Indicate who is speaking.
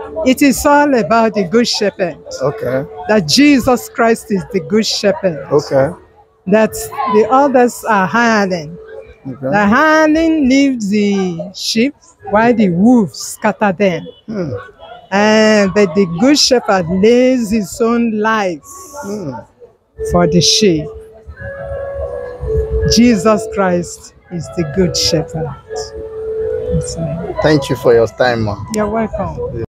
Speaker 1: It is all about the Good Shepherd.
Speaker 2: Okay.
Speaker 1: That Jesus Christ is the Good Shepherd.
Speaker 2: Okay.
Speaker 1: That the others are hireling.
Speaker 2: Okay.
Speaker 1: The hireling leaves the sheep while the wolves scatter them. But the Good Shepherd lays his own life for the sheep. Jesus Christ is the Good Shepherd.
Speaker 2: Thank you for your time, ma.
Speaker 1: You're welcome.